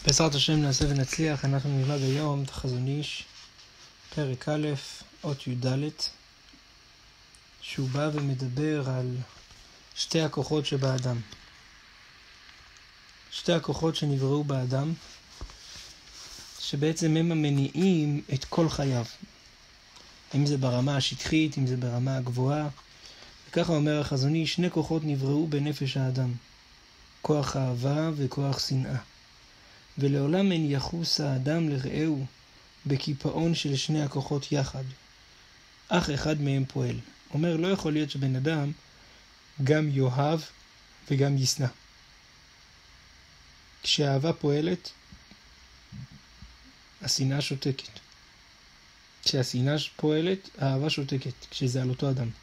בעזרת השם נעשה ונצליח. אנחנו נלמד היום את החזון איש, פרק א', אות י"ד, שהוא בא ומדבר על שתי הכוחות שבאדם. שתי הכוחות שנבראו באדם, שבעצם הם המניעים את כל חייו. אם זה ברמה השטחית, אם זה ברמה הגבוהה. וככה אומר החזון איש, שני כוחות נבראו בנפש האדם. כוח אהבה וכוח שנאה. ולעולם אין יחוס האדם לרעהו בקיפאון של שני הכוחות יחד. אך אחד מהם פועל. אומר, לא יכול להיות שבן אדם גם יאהב וגם ישנא. כשהאהבה פועלת, השנאה שותקת. כשהשנאה פועלת, האהבה שותקת, כשזה על אותו אדם.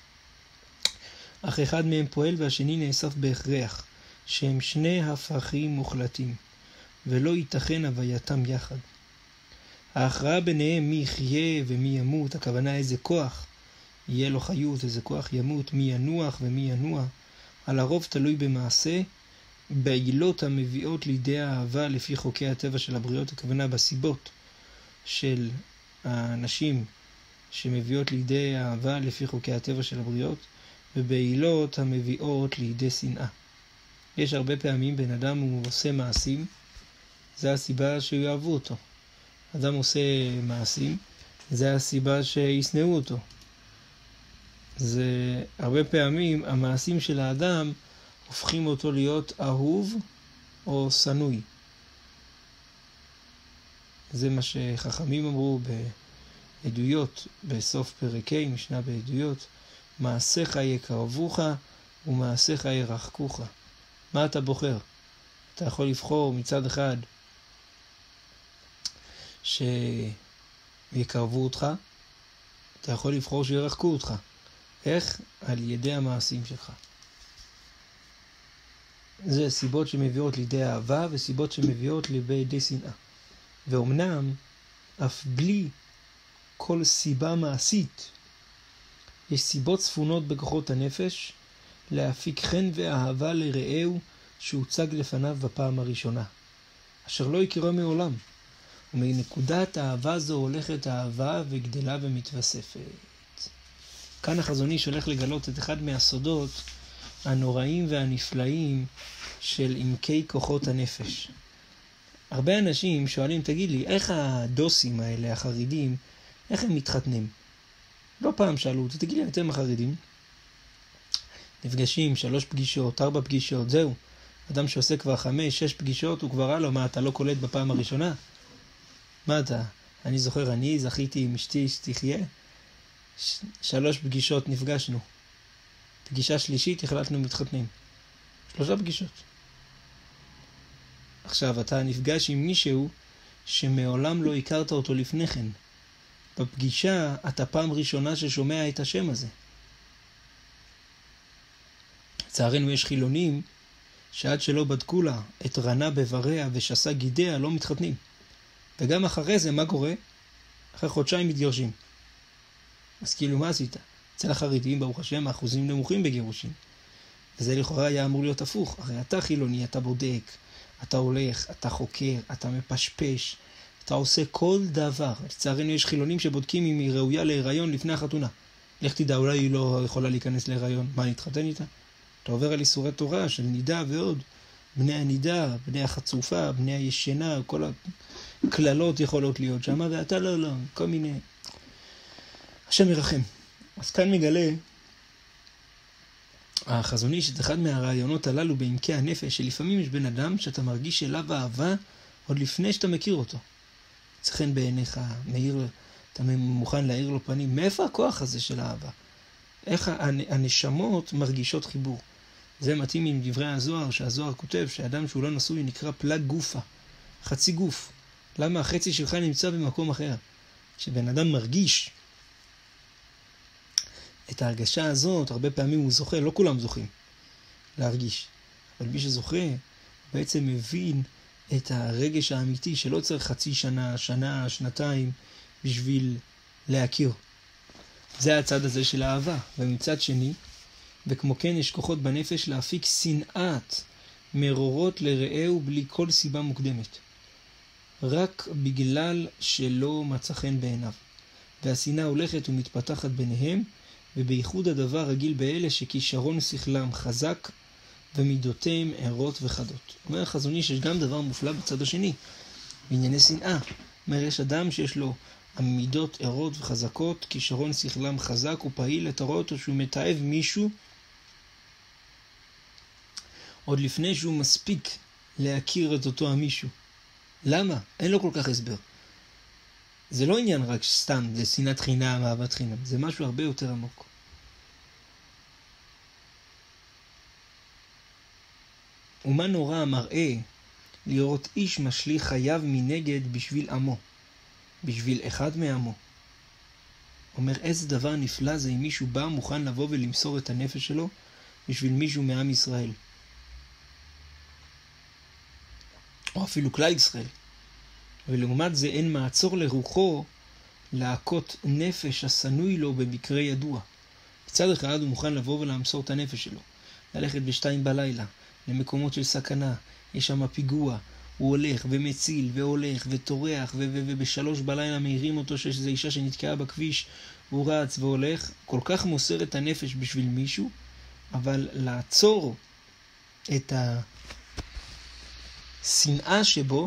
אך אחד מהם פועל והשני נאסף בהכרח, שהם שני הפכים מוחלטים. ולא ייתכן הווייתם יחד. ההכרעה ביניהם מי יחיה ומי ימות, הכוונה איזה כוח יהיה לו חיות, איזה כוח ימות, מי ינוח ומי ינוע, על הרוב תלוי במעשה, בעילות המביאות לידי האהבה לפי חוקי הטבע של הבריות, הכוונה בסיבות של האנשים שמביאות לידי האהבה לפי חוקי הטבע של הבריות, ובעילות המביאות לידי שנאה. יש הרבה פעמים בן אדם הוא עושה מעשים, זה הסיבה שיאהבו אותו. אדם עושה מעשים, זה הסיבה שישנאו אותו. זה הרבה פעמים המעשים של האדם הופכים אותו להיות אהוב או שנוי. זה מה שחכמים אמרו בעדויות, בסוף פרק ה' משנה בעדויות, מעשיך יקרבוך ומעשיך ירחקוך. מה אתה בוחר? אתה יכול לבחור מצד אחד שיקרבו אותך, אתה יכול לבחור שירחקו אותך. איך? על ידי המעשים שלך. זה סיבות שמביאות לידי אהבה וסיבות שמביאות לידי שנאה. ואומנם, אף בלי כל סיבה מעשית, יש סיבות צפונות בכוחות הנפש להפיק חן ואהבה לרעהו שהוצג לפניו בפעם הראשונה, אשר לא יקרה מעולם. ומנקודת האהבה זו הולכת האהבה וגדלה ומתווספת. כאן החזון איש הולך לגלות את אחד מהסודות הנוראים והנפלאים של עמקי כוחות הנפש. הרבה אנשים שואלים, תגיד לי, איך הדוסים האלה, החרדים, איך הם מתחתנים? לא פעם שאלו אותי, תגיד לי, אתם החרדים נפגשים 3 פגישות, 4 פגישות, זהו. אדם שעושה כבר 5-6 פגישות, הוא כבר הלאה, מה, אתה לא קולט בפעם הראשונה? מה אתה? אני זוכר, אני זכיתי עם אשתי שתחיה. 3 פגישות נפגשנו. פגישה שלישית החלטנו מתחתנים. 3 פגישות. עכשיו, אתה נפגש עם מישהו שמעולם לא הכרת אותו לפני כן. בפגישה, אתה פעם ראשונה ששומע את השם הזה. לצערנו יש חילונים שעד שלא בדקו לה את רנה בבריה ושסה גידיה לא מתחתנים. וגם אחרי זה, מה קורה? אחרי חודשיים מתגרשים. אז כאילו, מה עשית? אצל החרדים, ברוך השם, האחוזים נמוכים בגירושים. וזה לכאורה היה אמור להיות הפוך. הרי אתה חילוני, אתה בודק, אתה הולך, אתה חוקר, אתה מפשפש, אתה עושה כל דבר. לצערנו יש חילונים שבודקים אם היא ראויה להיריון לפני החתונה. לך תדע, אולי היא לא יכולה להיכנס להיריון. מה, נתחתן איתה? אתה עובר על איסורי תורה של נידה ועוד. בני הנידה, בני החצופה, בני הישנה, כל הכללות יכולות להיות שם, ואתה לא, כל מיני. השם ירחם. אז כאן מגלה החזון איש את אחד מהרעיונות הללו בעמקי הנפש, שלפעמים יש בן אדם שאתה מרגיש אליו אהבה עוד לפני שאתה מכיר אותו. צריכן בעיניך, אתה מוכן להאיר לו פנים. מאיפה הכוח הזה של האהבה? איך הנשמות מרגישות חיבור? זה מתאים עם דברי הזוהר, שהזוהר כותב שאדם שהוא לא נשוי נקרא פלג גופה, חצי גוף. למה החצי שלך נמצא במקום אחר? כשבן אדם מרגיש את ההרגשה הזאת, הרבה פעמים הוא זוכה, לא כולם זוכים להרגיש, אבל מי שזוכה בעצם מבין את הרגש האמיתי שלא צריך חצי שנה, שנה, שנתיים בשביל להכיר. זה הצד הזה של האהבה. ומצד שני, וכמו כן יש כוחות בנפש להפיק שנאת מרורות לרעהו בלי כל סיבה מוקדמת. רק בגלל שלא מצא חן בעיניו. והשנאה הולכת ומתפתחת ביניהם, ובייחוד הדבר רגיל באלה שכישרון שכלם חזק, ומידותיהם ערות וחדות. אומר החזון איש שיש גם דבר מופלא בצד השני, בענייני שנאה. אומר, יש אדם שיש לו המידות ערות וחזקות, כישרון שכלם חזק, הוא פעיל, אתה רואה אותו שהוא מתאהב מישהו, עוד לפני שהוא מספיק להכיר את אותו המישהו. למה? אין לו כל כך הסבר. זה לא עניין רק סתם, זה שנאת חינם, אהבת חינם. זה משהו הרבה יותר עמוק. ומה נורא המראה לראות איש משליך חייו מנגד בשביל עמו, בשביל אחד מעמו. אומר, איזה דבר נפלא זה אם מישהו בא מוכן לבוא ולמסור את הנפש שלו בשביל מישהו מעם ישראל. או אפילו כלל ישראל. ולעומת זה אין מעצור לרוחו להכות נפש הסנוי לו במקרה ידוע. בצד אחד הוא מוכן לבוא ולמסור את הנפש שלו. ללכת ב2 בלילה, למקומות של סכנה, יש שם פיגוע, הוא הולך ומציל והולך וטורח וב3 בלילה מהירים אותו שיש איזו אישה שנתקעה בכביש, הוא רץ והולך, כל כך מוסר את הנפש בשביל מישהו, אבל לעצור את השנאה שבו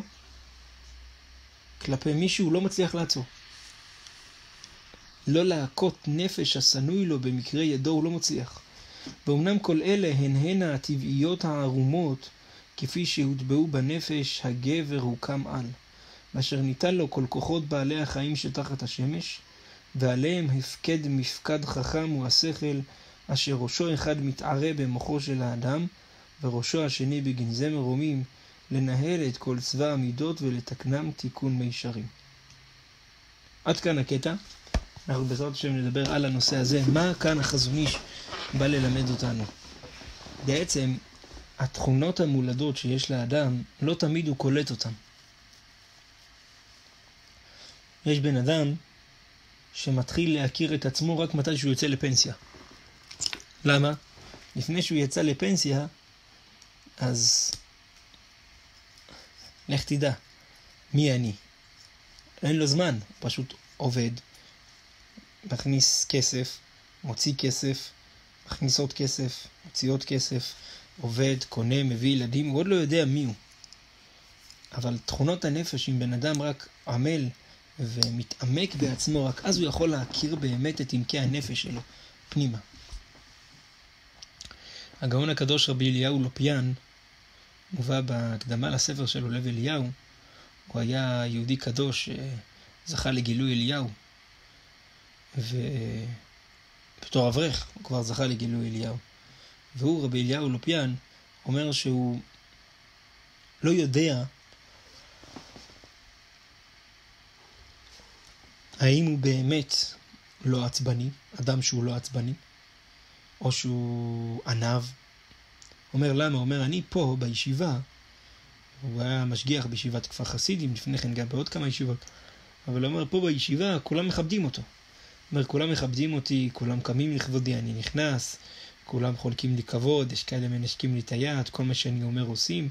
כלפי מישהו הוא לא מצליח לעצור. לא להכות נפש הסנוי לו במקרה ידו הוא לא מצליח. ואומנם כל אלה הן הטבעיות הערומות כפי שהוטבעו בנפש הגבר הוקם על, ואשר ניתן לו כל כוחות בעלי החיים שתחת השמש, ועליהם הפקד מפקד חכם הוא השכל, אשר ראשו אחד מתערה במוחו של האדם, וראשו השני בגנזי מרומים, לנהל את כל צבא המידות ולתקנם תיקון מישרים. עד כאן הקטע. אנחנו בעזרת השם נדבר על הנושא הזה. מה כאן החזון איש בא ללמד אותנו? בעצם התכונות המולדות שיש לאדם לא תמיד הוא קולט אותן. יש בן אדם שמתחיל להכיר את עצמו רק מתי שהוא יוצא לפנסיה. למה? לפני שהוא יצא לפנסיה, אז לך תדע, מי אני? אין לו זמן, פשוט עובד, מכניס כסף, מוציא כסף, מכניס עוד כסף, מוציא עוד כסף, עובד, קונה, מביא ילדים, הוא עוד לא יודע מי הוא. אבל תכונות הנפש, אם בן אדם רק עמל ומתעמק בעצמו, רק אז הוא יכול להכיר באמת את עמקי הנפש שלו, פנימה. הגאון הקדוש רבי אליהו לופיאן, מובא בהקדמה לספר שלו לב אליהו, הוא היה יהודי קדוש שזכה לגילוי אליהו, ובתור אברך הוא כבר זכה לגילוי אליהו. והוא, רבי אליהו לופיאן, אומר שהוא לא יודע האם הוא באמת לא עצבני, אדם שהוא לא עצבני, או שהוא ענב. אומר למה? אומר אני פה בישיבה, הוא היה משגיח בישיבת כפר חסידים, לפני כן גם בעוד כמה ישיבות, אבל הוא אומר פה בישיבה כולם מכבדים אותו. אומר כולם מכבדים אותי, כולם קמים לכבודי, אני נכנס, כולם חולקים לי כבוד, יש כאלה מנשקים לי את היד, כל מה שאני אומר עושים.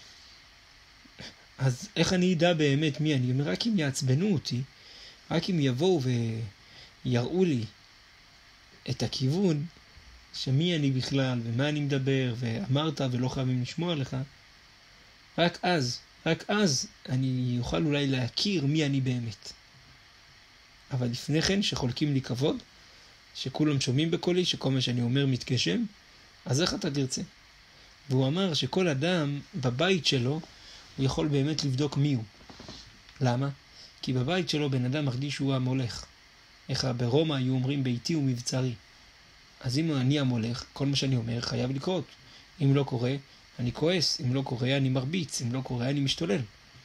אז איך אני ידע באמת מי אני? אומר רק אם יעצבנו אותי, רק אם יבואו ויראו לי את הכיוון, שמי אני בכלל ומה אני מדבר ואמרת ולא חייבים לשמוע לך, רק אז אני אוכל אולי להכיר מי אני באמת. אבל לפני כן שחולקים לי כבוד, שכולם שומעים בקולי, שכל מה שאני אומר מתגשם, אז איך אתה תרצה? והוא אמר שכל אדם בבית שלו הוא יכול באמת לבדוק מי הוא. למה? כי בבית שלו בן אדם מרגיש שהוא המולך. איך ברומא היו אומרים ביתי ומבצרי. אז אם אני המולך, כל מה שאני אומר חייב לקרות. אם לא קורה, אני כועס. אם לא קורה, אני מרביץ. אם לא קורה, אני משתולל.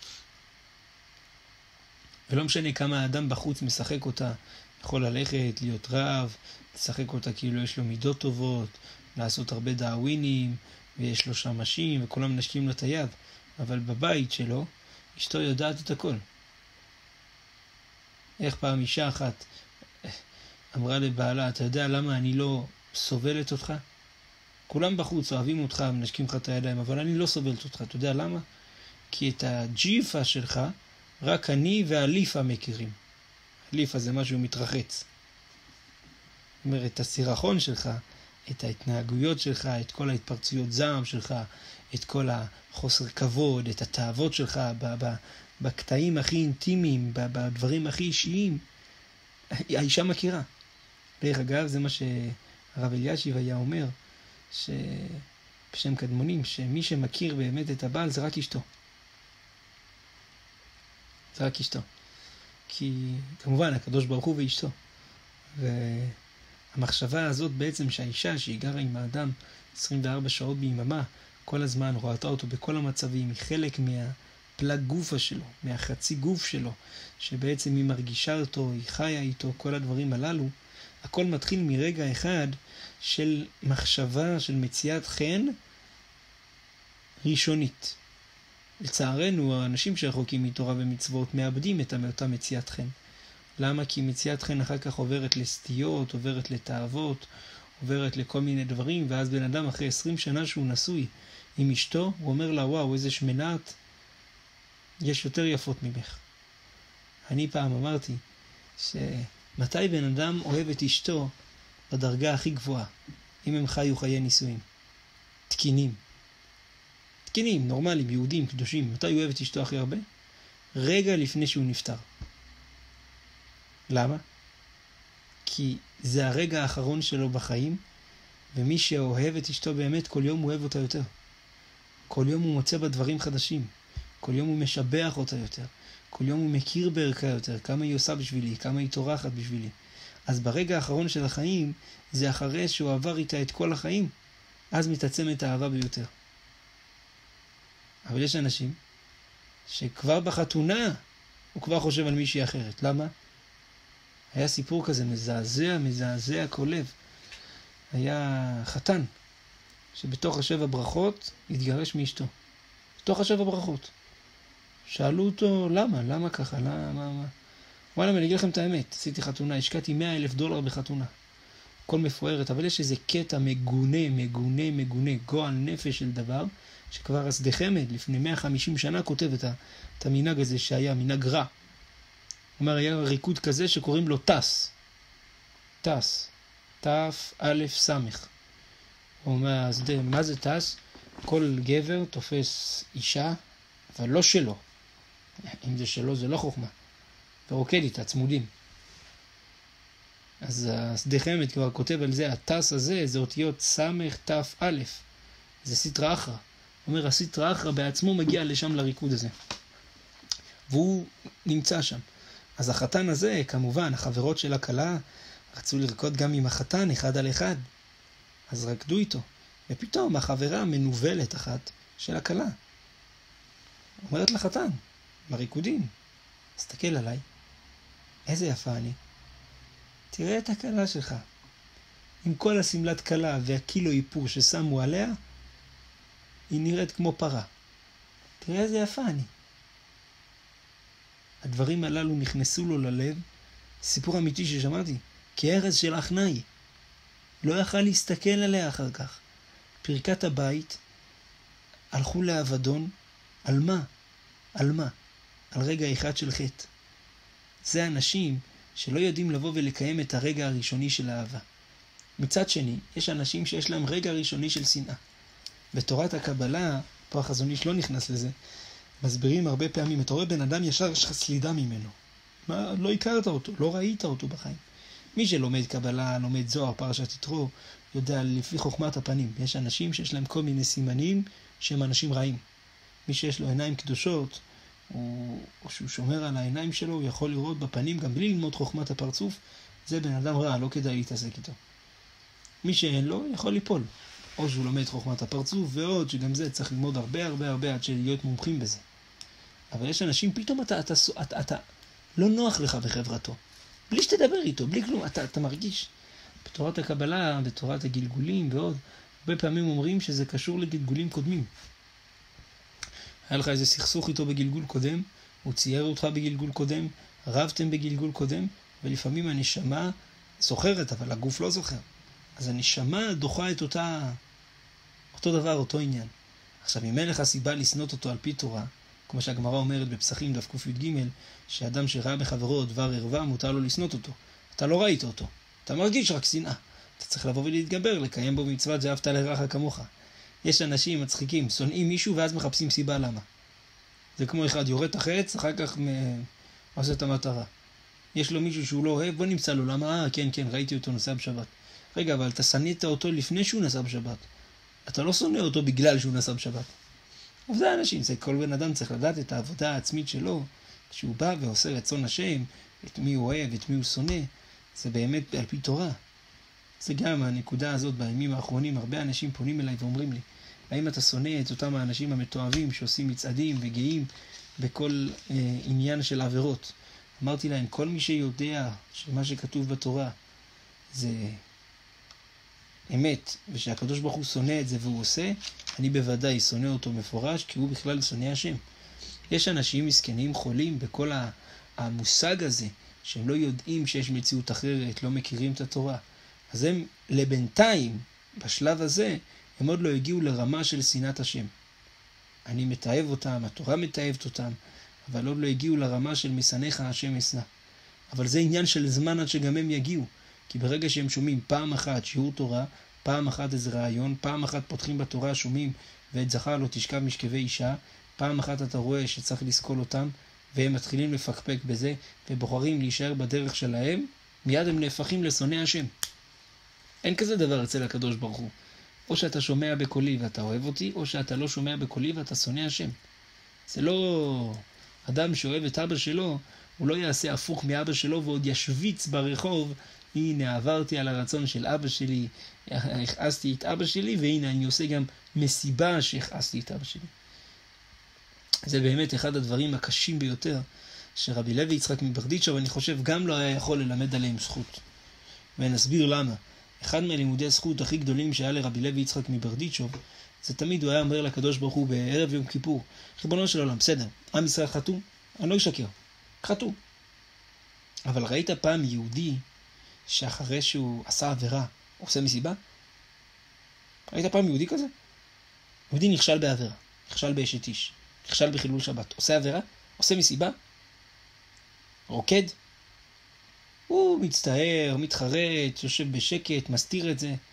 ולא משנה כמה האדם בחוץ משחק אותה. יכול ללכת, להיות רב, לשחק אותה כאילו יש לו מידות טובות, לעשות הרבה דאווינים, ויש לו שמשים, וכולם נשקים לו את היד. אבל בבית שלו, אשתו יודעת את הכל. איך פעם אישה אחת אמרה לבעלה, אתה יודע למה אני לא סובלת אותך? כולם בחוץ אוהבים אותך, מנשקים לך את הידיים, אבל אני לא סובלת אותך. אתה יודע למה? כי את הג'יפה שלך רק אני והליפה מכירים. הליפה זה משהו מתרחץ. זאת אומרת, את הסירחון שלך, את ההתנהגויות שלך, את כל ההתפרצויות זעם שלך, את כל החוסר כבוד, את התאוות שלך, בקטעים הכי אינטימיים, בדברים הכי אישיים, האישה מכירה. דרך אגב, זה מה שהרב אלישיב היה אומר, בשם קדמונים, שמי שמכיר באמת את הבעל זה רק אשתו. זה רק אשתו. כי כמובן, הקדוש ברוך הוא ואשתו. והמחשבה הזאת בעצם שהאישה שהיא גרה עם האדם 24 שעות ביממה, כל הזמן רואה אותו בכל המצבים, היא חלק מהפלג גופה שלו, מהחצי גוף שלו, שבעצם היא מרגישה אותו, היא חיה איתו, כל הדברים הללו, הכל מתחיל מרגע אחד של מחשבה של מציאת חן ראשונית. לצערנו, האנשים שרחוקים מתורה ומצוות מאבדים את אותה מציאת חן. למה? כי מציאת חן אחר כך עוברת לסטיות, עוברת לתאוות, עוברת לכל מיני דברים, ואז בן אדם אחרי 20 שנה שהוא נשוי עם אשתו, הוא אומר לה, וואו, איזה שמנת, יש יותר יפות ממך. אני פעם אמרתי שמתי בן אדם אוהב את אשתו בדרגה הכי גבוהה, אם הם חיו חיי נישואים. תקינים, נורמליים, יהודים, קדושים. מתי הוא אוהב את אשתו הכי הרבה? רגע לפני שהוא נפטר. למה? כי זה הרגע האחרון שלו בחיים, ומי שאוהב את אשתו באמת, כל יום הוא אוהב אותה יותר. כל יום הוא מוצא בה דברים חדשים. כל יום הוא משבח אותה יותר. כל יום הוא מכיר בערכה יותר, כמה היא עושה בשבילי, כמה היא טורחת בשבילי. אז ברגע האחרון של החיים, זה אחרי שהוא עבר איתה את כל החיים, אז מתעצמת האהבה ביותר. אבל יש אנשים שכבר בחתונה הוא כבר חושב על מישהי אחרת. למה? היה סיפור כזה מזעזע כל לב. היה חתן שבתוך 7 ברכות התגרש מאשתו. בתוך 7 ברכות. שאלו אותו למה ככה? למה? וואלה, אני אגיד לכם את האמת, עשיתי חתונה, השקעתי $100,000 בחתונה. הכל מפוארת, אבל יש איזה קטע מגונה, גועל נפש של דבר, שכבר הסדחמד לפני 150 שנה כותב את המנהג הזה שהיה מנהג רע. הוא אומר, היה ריקוד כזה שקוראים לו טס. תף א' סמך. הוא אומר, מה זה טס? כל גבר תופס אישה, אבל לא שלו. אם זה שלו זה לא חוכמה. ורוקד איתה, צמודים. אז הסדחמד כבר כותב על זה, הטס הזה, זה אותיות סמך תף א'. זה סטרא אחרא. הוא אומר, הסטרא אחרא בעצמו מגיע לשם לריקוד הזה. והוא נמצא שם. אז החתן הזה, כמובן, החברות של הכלה, רצו לרקוד גם עם החתן, אחד על אחד. אז רקדו איתו. ופתאום החברה המנובלת אחת של הכלה אומרת לחתן, בריקודים, תסתכל עליי, איזה יפה אני. תראה את הכלה שלך. עם כל הסמלת כלה והקילו איפור ששמו עליה, היא נראית כמו פרה. תראה איזה יפה אני. הדברים הללו נכנסו לו ללב, סיפור אמיתי ששמעתי, כארז של אחנאי. לא יכל להסתכל עליה אחר כך. פרקת הבית, הלכו לאבדון, על מה? על רגע אחד של חטא. זה אנשים שלא יודעים לבוא ולקיים את הרגע הראשוני של האהבה. מצד שני, יש אנשים שיש להם רגע ראשוני של שנאה. בתורת הקבלה, פה החזון איש לא נכנס לזה, מסבירים הרבה פעמים, אתה רואה בן אדם ישר יש לך סלידה ממנו. מה? לא הכרת אותו, לא ראית אותו בחיים. מי שלומד קבלה, לומד זוהר, פרשת יתרו, יודע לפי חוכמת הפנים. יש אנשים שיש להם כל מיני סימנים שהם אנשים רעים. מי שיש לו עיניים קדושות, או שהוא שומר על העיניים שלו, הוא יכול לראות בפנים גם בלי ללמוד חוכמת הפרצוף, זה בן אדם רע, לא כדאי להתעסק איתו. מי שאין לו, יכול ליפול. או שהוא לומד חוכמת הפרצוף, ועוד שגם זה צריך ללמוד הרבה עד להיות מומחים בזה. אבל יש אנשים, פתאום אתה לא נוח לך בחברתו. בלי שתדבר איתו, בלי כלום, אתה מרגיש. בתורת הקבלה, בתורת הגלגולים ועוד, הרבה פעמים אומרים שזה קשור לגלגולים קודמים. היה לך איזה סכסוך איתו בגלגול קודם, הוא צייר אותך בגלגול קודם, רבתם בגלגול קודם, ולפעמים הנשמה זוכרת, אבל הגוף לא זוכר. אז הנשמה דוחה את אותו דבר, אותו עניין. עכשיו, אם אין לך סיבה לסנות אותו על פי תורה, כמו שהגמרא אומרת בפסחים דף ק"ג, שאדם שראה בחברו דבר ערווה, מותר לו לשנות אותו. אתה לא ראית אותו, אתה מרגיש רק שנאה. אתה צריך לבוא ולהתגבר, לקיים בו מצוות ואהבת לרעך כמוך. יש אנשים מצחיקים, שונאים מישהו ואז מחפשים סיבה למה. זה כמו אחד יורד את החץ, אחר כך עושה את המטרה. יש לו מישהו שהוא לא אוהב, בוא נמצא לו, למה? כן, ראיתי אותו נוסע בשבת. רגע, אבל אתה שנאת אותו לפני שהוא נסע בשבת. אתה לא שונא אותו בגלל שהוא נסע בשבת. אבל זה האנשים, זה כל בן אדם צריך לדעת את העבודה העצמית שלו, כשהוא בא ועושה רצון השם, את מי הוא אוהב, את מי הוא שונא, זה באמת על פי תורה. זה גם הנקודה הזאת בימים האחרונים, הרבה אנשים פונים אליי ואומרים לי, האם אתה שונא את אותם האנשים המתועבים שעושים מצעדים וגאים בכל עניין של עבירות? אמרתי להם, כל מי שיודע שמה שכתוב בתורה זה אמת, ושהקדוש ברוך הוא שונא את זה והוא עושה, אני בוודאי שונא אותו מפורש, כי הוא בכלל שונא השם. יש אנשים מסכנים חולים בכל המושג הזה, שהם לא יודעים שיש מציאות אחרת, לא מכירים את התורה. אז הם לבינתיים, בשלב הזה, הם עוד לא הגיעו לרמה של שנאת השם. אני מתאהב אותם, התורה מתאהבת אותם, אבל עוד לא הגיעו לרמה של משנאיך השם אשנא. אבל זה עניין של זמן עד שגם הם יגיעו. כי ברגע שהם שומעים פעם אחת שיעור תורה, פעם אחת איזה רעיון, פעם אחת פותחים בתורה, שומעים ואת זכר לא תשכב משכבי אישה, פעם אחת אתה רואה שצריך לסכול אותם, והם מתחילים לפקפק בזה, ובוחרים להישאר בדרך שלהם, מיד הם נהפכים לשונאי השם. אין כזה דבר אצל הקדוש ברוך הוא. או שאתה שומע בקולי ואתה אוהב אותי, או שאתה לא שומע בקולי ואתה שונא השם. זה לא אדם שאוהב את אבא שלו, הוא לא יעשה הפוך מאבא שלו ועוד ישוויץ ברחוב, הנה עברתי על הרצון של אבא שלי, הכעסתי את אבא שלי, והנה אני עושה גם מסיבה שהכעסתי את אבא שלי. זה באמת אחד הדברים הקשים ביותר, שרבי לוי יצחק מברדיצ'וב, אני חושב, גם לא היה יכול ללמד עליהם זכות. ונסביר למה. אחד מהלימודי הזכות הכי גדולים שהיה לרבי לוי יצחק מברדיצ'וב, זה תמיד הוא היה אומר לקדוש ברוך הוא בערב יום כיפור, ריבונו של עולם, בסדר, עם ישראל חטאו, אני לא אשקר, חטאו. אבל ראית פעם יהודי שאחרי שהוא עשה עבירה, הוא עושה מסיבה? ראית פעם יהודי כזה? יהודי נכשל בעבירה, נכשל באשת איש, נכשל בחילול שבת, עושה עבירה, עושה מסיבה, רוקד, הוא מצטער, מתחרט, יושב בשקט, מסתיר את זה.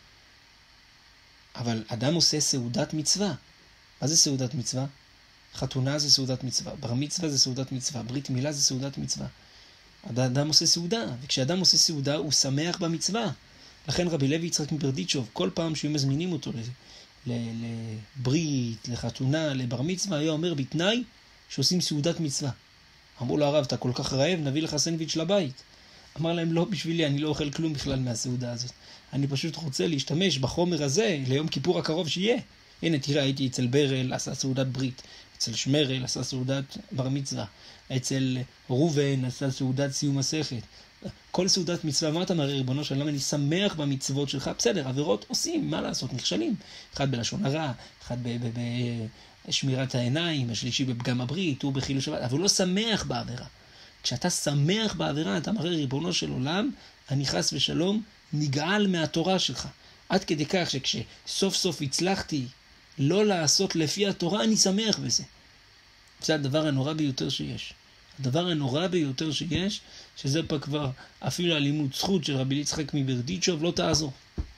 אבל אדם עושה סעודת מצווה. מה זה סעודת מצווה? חתונה זה סעודת מצווה, בר מצווה זה סעודת מצווה, ברית מילה זה סעודת מצווה. אדם עושה סעודה, וכשאדם עושה סעודה הוא שמח במצווה. לכן רבי לוי יצחק מברדיצ'וב, כל פעם שהיו מזמינים אותו לברית, לחתונה, לבר מצווה, היה אומר בתנאי שעושים סעודת מצווה. אמרו לו הרב, אתה כל כך רעב, נביא לך סנדוויץ' לבית. אמר להם, לא בשבילי, אני לא אוכל כלום בכלל מהסעודה הזאת. אני פשוט רוצה להשתמש בחומר הזה ליום כיפור הקרוב שיהיה. הנה, תראה, הייתי אצל ברל, עשה סעודת ברית. אצל שמרל, עשה סעודת בר מצווה. אצל רובן, עשה סעודת סיום מסכת. כל סעודת מצווה, מה אתה מראה, ריבונו של עולם, אני שמח במצוות שלך. בסדר, עבירות עושים, מה לעשות, נכשלים. אחד בלשון הרע, אחד בשמירת העיניים, השלישי בפגם הברית, הוא בחילול שבת, אבל הוא לא שמח בעבירה. כשאתה שמח בעבירה, אתה מראה, ריבונו של עולם, אני חס ושלום נגעל מהתורה שלך. עד כדי כך שכשסוף סוף הצלחתי לא לעשות לפי התורה, אני שמח בזה. זה הדבר הנורא ביותר שיש. הדבר הנורא ביותר שיש, שזה פה כבר אפילו הלימוד זכות של רבי יצחק מברדיצ'וב, לא תעזור.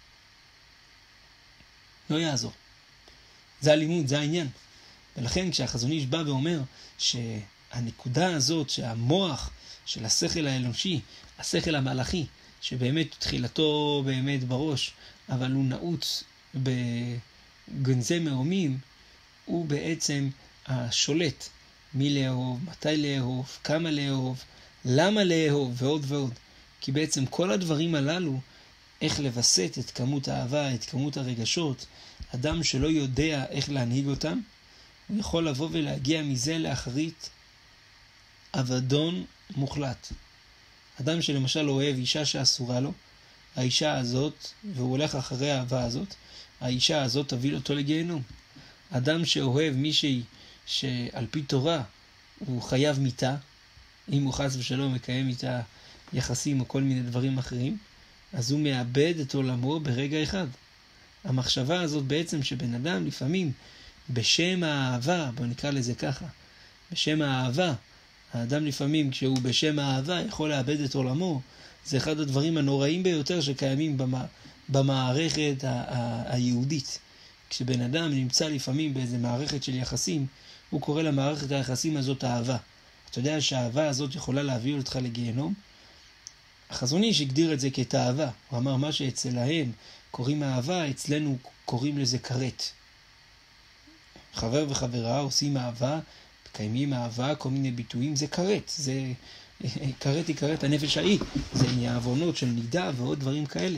לא יעזור. זה הלימוד, זה העניין. ולכן כשהחזון איש בא ואומר שהנקודה הזאת, שהמוח של השכל האנושי, השכל המלאכי, שבאמת תחילתו באמת בראש, אבל הוא נעוץ בגנזי מרומים, הוא בעצם השולט. מי לאהוב, מתי לאהוב, כמה לאהוב, למה לאהוב ועוד ועוד. כי בעצם כל הדברים הללו, איך לבסט את כמות האהבה, את כמות הרגשות, אדם שלא יודע איך להנהיג אותם, הוא יכול לבוא ולהגיע מזה לאחרית אבדון מוחלט. אדם שלמשל אוהב אישה שאסורה לו, האישה הזאת, והוא הולך אחרי האהבה הזאת, האישה הזאת תביא אותו לגיהנום. אדם שאוהב מישהי שעל פי תורה הוא חייב מיתה, אם הוא חס ושלום מקיים איתה יחסים או כל מיני דברים אחרים, אז הוא מאבד את עולמו ברגע אחד. המחשבה הזאת בעצם שבן אדם לפעמים בשם האהבה, בוא נקרא לזה ככה, בשם האהבה. האדם לפעמים כשהוא בשם האהבה יכול לאבד את עולמו. זה אחד הדברים הנוראים ביותר שקיימים במערכת היהודית. כשבן אדם נמצא לפעמים באיזה מערכת של יחסים, הוא קורא למערכת היחסים הזאת אהבה. אתה יודע שהאהבה הזאת יכולה להביא אותך לגיהנום? החזון איש הגדיר את זה כתאווה. הוא אמר מה שאצלהם קוראים אהבה, אצלנו קוראים לזה כרת. חבר וחברה עושים אהבה, מקיימים אהבה, כל מיני ביטויים, זה כרת. זה כרת היא כרת הנפש ההיא. זה עוונות של נידה ועוד דברים כאלה.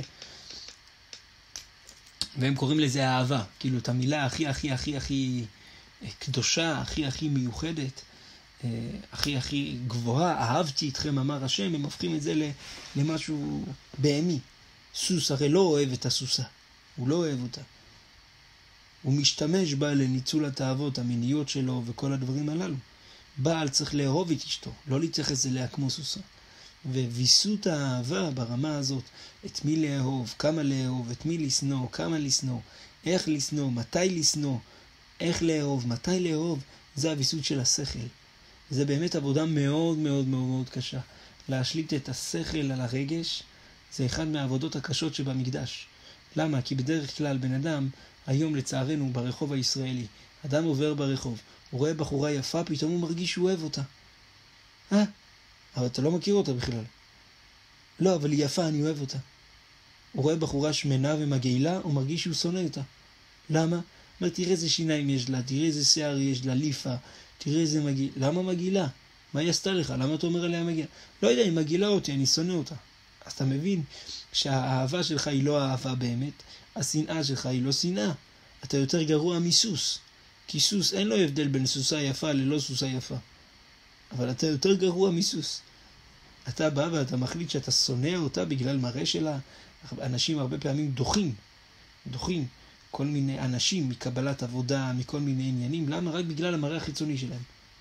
והם קוראים לזה אהבה. כאילו את המילה הכי קדושה, הכי מיוחדת, הכי גבוהה, אהבתי אתכם אמר השם, הם הופכים את זה למשהו בהמי. סוס הרי לא אוהב את הסוסה, הוא לא אוהב אותה. הוא משתמש בה לניצול התאוות המיניות שלו וכל הדברים הללו. בעל צריך לאהוב את אשתו, לא להתייחס אליה כמו סוסה. וויסות האהבה ברמה הזאת, את מי לאהוב, כמה לאהוב, את מי לשנוא, כמה לשנוא, איך לשנוא, מתי לשנוא, איך לאהוב, מתי לאהוב, זה הוויסות של השכל. זה באמת עבודה מאוד מאוד מאוד מאוד קשה. להשליט את השכל על הרגש, זה אחד מהעבודות הקשות שבמקדש. למה? כי בדרך כלל בן אדם, היום לצערנו ברחוב הישראלי, אדם עובר ברחוב, הוא רואה בחורה יפה, פתאום הוא מרגיש שהוא אוהב אותה. אבל אתה לא מכיר אותה בכלל. לא, אבל היא יפה, אני אוהב אותה. הוא רואה בחורה שמנה ומגעילה, הוא מרגיש שהוא שונא אותה. למה? אומר, תראה איזה שיניים יש לה, תראה איזה שיער יש לה, ליפה, תראה איזה מגעילה. למה מגעילה? מה היא עשתה לך? למה אתה אומר עליה מגעילה? לא יודע, היא מגעילה אותי, אני שונא אותה. אז אתה מבין שהאהבה שלך היא לא אהבה באמת, השנאה שלך היא לא שנאה. אתה יותר גרוע מסוס. כי סוס אין לו הבדל בין סוסה יפה ללא סוסה יפה. אבל אתה יותר גרוע מסוס. אתה בא ואתה מחליט שאתה שונא אותה בגלל מראה שלה. אנשים הרבה פעמים דוחים כל מיני אנשים מקבלת עבודה, מכל מיני עניינים. למה? רק בגלל המראה החיצוני שלהם.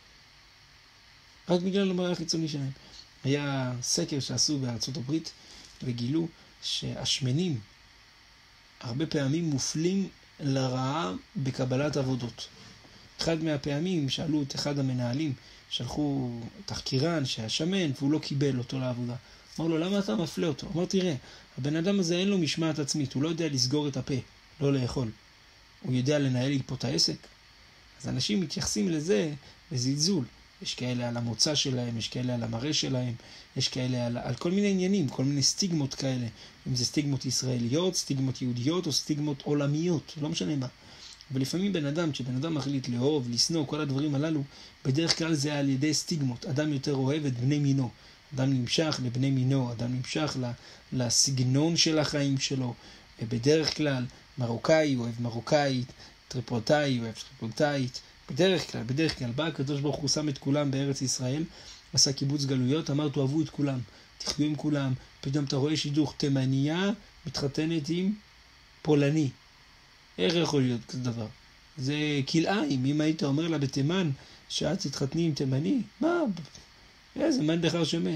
רק בגלל המראה החיצוני שלהם. היה סקר שעשו בארצות הברית וגילו שהשמנים הרבה פעמים מופלים לרעה בקבלת עבודות. אחד מהפעמים שאלו את אחד המנהלים, שלחו תחקירן שהשמן והוא לא קיבל אותו לעבודה. אמר לו, למה אתה מפלה אותו? אמר, תראה, הבן אדם הזה אין לו משמעת עצמית, הוא לא יודע לסגור את הפה, לא לאכול. הוא יודע לנהל פה את העסק. אז אנשים מתייחסים לזה בזלזול. יש כאלה על המוצא שלהם, יש כאלה על המראה שלהם, יש כאלה על כל מיני עניינים, כל מיני סטיגמות כאלה. אם זה סטיגמות ישראליות, סטיגמות יהודיות או סטיגמות עולמיות, לא משנה מה. ולפעמים כשבן אדם מחליט לאהוב, לשנוא, כל הדברים הללו, בדרך כלל זה על ידי סטיגמות. אדם יותר אוהב את בני מינו. אדם נמשך לבני מינו, אדם נמשך לסגנון של החיים שלו. ובדרך כלל מרוקאי אוהב מרוקאית, טריפולטאי אוהב טריפולטאית. בדרך כלל, בא הקדוש ברוך הוא שם את כולם בארץ ישראל, עשה קיבוץ גלויות, אמר תאהבו את כולם, תחיו עם כולם. פתאום אתה רואה שידוך תימניה מתחתנת עם פולני. איך יכול להיות כזה דבר? זה כלאיים. אם היית אומר לה בתימן שאת תתחתני עם תימני, מה? איזה מן דחר שמה?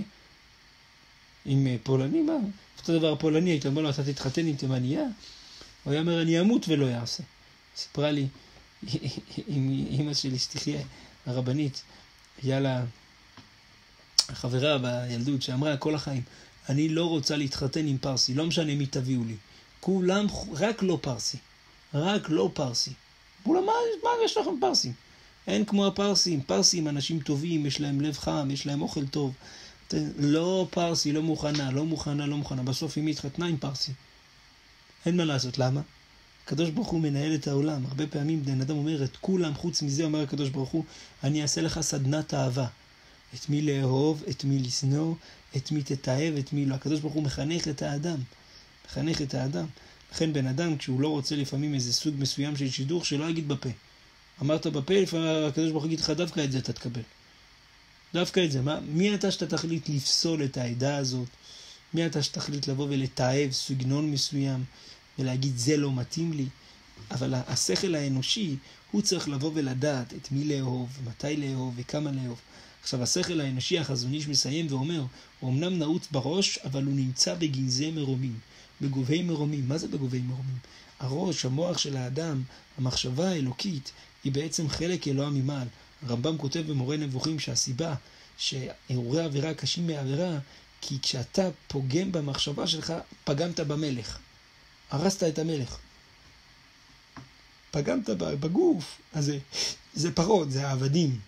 עם פולני, מה? אותו דבר פולני, היית אומר לו אתה תתחתן עם תימניה? הוא היה אומר אני אמות ולא יעשה. סיפרה לי אמא שלי שתחיה, הרבנית, היה לה חברה בילדות שאמרה כל החיים, אני לא רוצה להתחתן עם פרסי, לא משנה מי תביאו לי. כולם רק לא פרסי. רק לא פרסי. אמרו לה, מה יש לכם פרסים? אין כמו הפרסים. פרסים אנשים טובים, יש להם לב חם, יש להם אוכל טוב. לא פרסי, לא מוכנה. בסוף היא התחתנה עם פרסי. אין מה לעשות, למה? הקדוש ברוך הוא מנהל את העולם. הרבה פעמים בן אדם אומר את כולם, חוץ מזה אומר הקדוש ברוך הוא, אני אעשה לך סדנת אהבה. את מי לאהוב, את מי לשנוא, את מי תתאהב, את מי לא. הקדוש ברוך הוא מחנך את האדם. לכן בן אדם, כשהוא לא רוצה לפעמים איזה סוג מסוים של שידוך, שלא יגיד בפה. אמרת בפה, לפעמים הקדוש ברוך הוא יגיד לך, דווקא את זה אתה תקבל. דווקא את זה. מי אתה שאתה תחליט לפסול את העדה הזאת? מי אתה שתחליט לבוא ולתאהב סגנון מסוים, ולהגיד זה לא מתאים לי? אבל השכל האנושי, הוא צריך לבוא ולדעת את מי לאהוב, מתי לאהוב וכמה לאהוב. עכשיו השכל האנושי החזון איש מסיים ואומר, הוא אמנם נעוץ בראש, אבל הוא נמצא בגנזי מרומים. בגובי מרומים. מה זה בגובי מרומים? הראש, המוח של האדם, המחשבה האלוקית, היא בעצם חלק אלוה ממעל. הרמב"ם כותב במורה נבוכים שהסיבה שאירועי עבירה קשים מעבירה, כי כשאתה פוגם במחשבה שלך, פגמת במלך. הרסת את המלך. פגמת בגוף. אז זה פרות, זה העבדים.